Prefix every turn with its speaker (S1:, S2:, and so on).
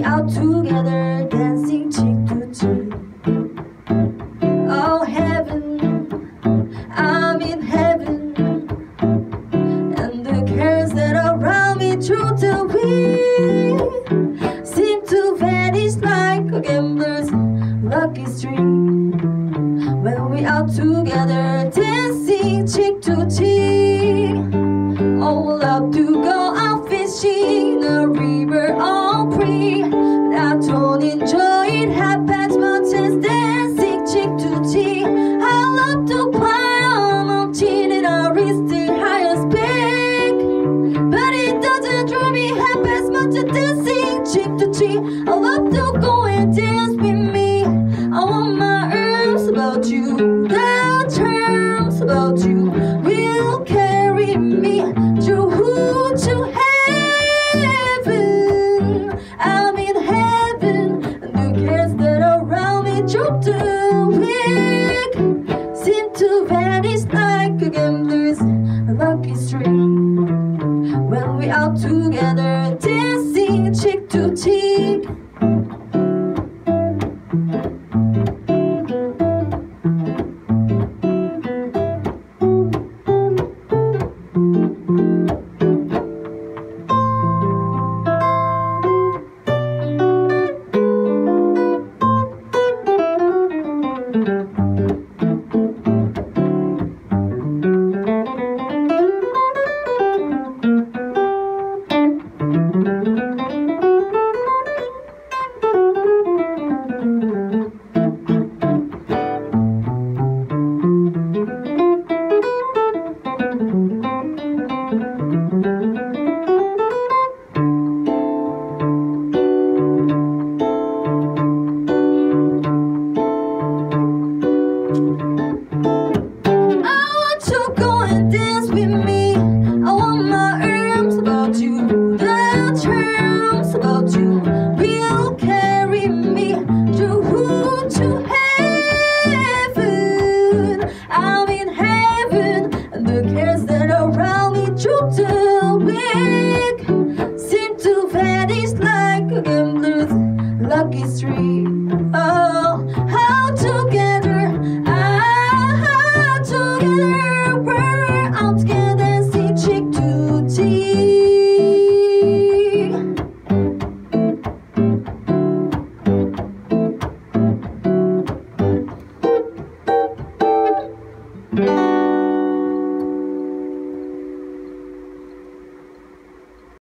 S1: out together, dancing cheek to cheek. Oh heaven, I'm in heaven, and the cares that are around me through the week seem to vanish like a gambler's lucky streak. When we out together, dancing cheek to cheek. Oh, love to go out fishing the river all free, but I don't enjoy it half as much as dancing cheek to cheek. I love to climb on a chin and I reach the highest peak, but it doesn't draw me half as much as dancing cheek to cheek. I love to go and dance with me. I want my arms about you, the charms about you will carry me through to heaven. I'm in heaven, and the cares that are around me through the week seem to vanish like a gambler's lucky streak. When we out together, dancing cheek to cheek. Lucky street.